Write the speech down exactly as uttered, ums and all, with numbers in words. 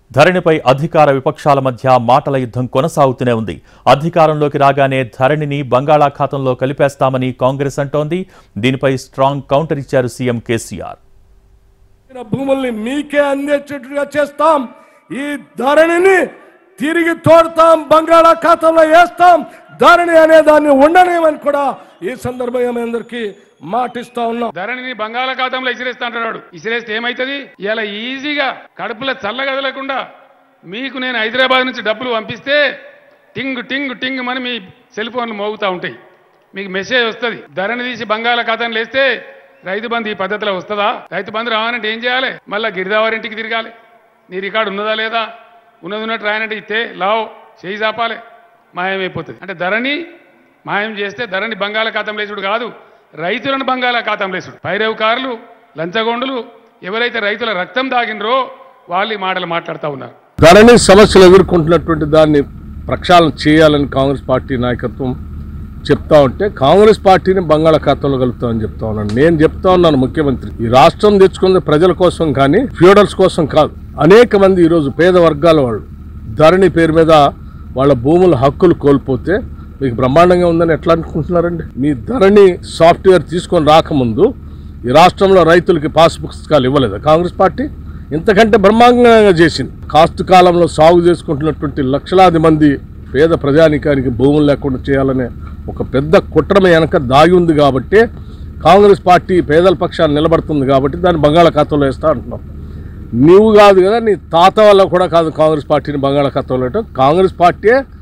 ధరణిపై అధికార విపక్షాల మధ్య మాటల యుద్ధం కొనసాగుతూనే ఉంది. అధికారంలోకి రాగానే ధరణిని బంగాళాఖాతంలో కలిపేస్తామని కాంగ్రెస్ అంటోంది. దీనిపై స్ట్రాంగ్ కౌంటర్ ఇచ్చారు సీఎం కేసీఆర్. భూముల్ని మీకే అందేటట్టుగా చేస్తాం, ఈ ధరణిని తిరిగి తోడతాం, బంగాళాఖాతంలో వేస్తాం, ధరణి అనే దాన్ని ఉండనేమని కూడా ఈ సందర్భంగా అందరికీ మాటిస్తా ఉన్నాం. ధరణిని బంగాళాఖాతంలో ఇసిరేస్తా అంటున్నాడు. ఇసిరేస్తే ఏమైతుంది? ఇలా ఈజీగా కడుపులో చల్లగదలకుండా మీకు నేను హైదరాబాద్ నుంచి డబ్బులు పంపిస్తే టింగ్ టింగ్ టింగ్ అని మీ సెల్ ఫోన్లు మోగుతూ ఉంటాయి, మీకు మెసేజ్ వస్తుంది. ధరణి తీసి బంగాళాఖాతంలో వేస్తే రైతు బంధు ఈ పద్ధతిలో వస్తుందా? రైతు బంధు రావాలంటే ఏం చేయాలి? మళ్ళీ గిరిదావారింటికి తిరగాలి. నీ రికార్డు ఉన్నదా లేదా? ఉన్నది ఉన్నట్టు రాయనంటే ఇస్తే లావు చేయి చాపాలి, మాయమైపోతుంది. అంటే ధరణి మాయం చేస్తే ధరణి బంగాళాఖాతంలో వేసుడు కాదు, రైతులను బంగాళాఖాతంలో వేసుడు. పైరవకారులు, లంచగొండులు ఎవరైతే రైతుల రక్తం దాగినరో వాళ్ళు ఈ మాటలు మాట్లాడుతూ ఉన్నారు. ధరణి సమస్యలు ఎదుర్కొంటున్నటువంటి దాన్ని ప్రక్షాళన చేయాలని కాంగ్రెస్ పార్టీ నాయకత్వం చెప్తా ఉంటే కాంగ్రెస్ పార్టీని బంగాళాఖాతంలో కలుపుతామని చెప్తా ఉన్నాను. నేను చెప్తా ఉన్నాను, ముఖ్యమంత్రి ఈ రాష్ట్రం తెచ్చుకుంది ప్రజల కోసం కానీ ఫ్యూడల్స్ కోసం కాదు. అనేక మంది ఈరోజు పేద వర్గాల వాళ్ళు ధరణి పేరు మీద వాళ్ళ భూముల హక్కులు కోల్పోతే మీకు బ్రహ్మాండంగా ఉందని ఎట్లా అనుకుంటున్నారండి? మీ ధరణి సాఫ్ట్వేర్ తీసుకొని రాకముందు ఈ రాష్ట్రంలో రైతులకి పాస్ పుస్తకాలు ఇవ్వలేదా కాంగ్రెస్ పార్టీ? ఇంతకంటే బ్రహ్మాండంగా చేసింది. కాస్తు కాలంలో సాగు చేసుకుంటున్నటువంటి లక్షలాది మంది పేద ప్రజానికానికి భూములు లేకుండా చేయాలనే ఒక పెద్ద కుట్రమే వెనక దాగి ఉంది. కాబట్టి కాంగ్రెస్ పార్టీ పేదల పక్షాన్ని నిలబడుతుంది కాబట్టి దాన్ని బంగాళాఖాతంలో వేస్తా అంటున్నాం. నీవు కాదు కదా, నీ తాత వల్ల కూడా కాదు కాంగ్రెస్ పార్టీని బంగాళాఖాతంలో వేయటం. కాంగ్రెస్ పార్టీ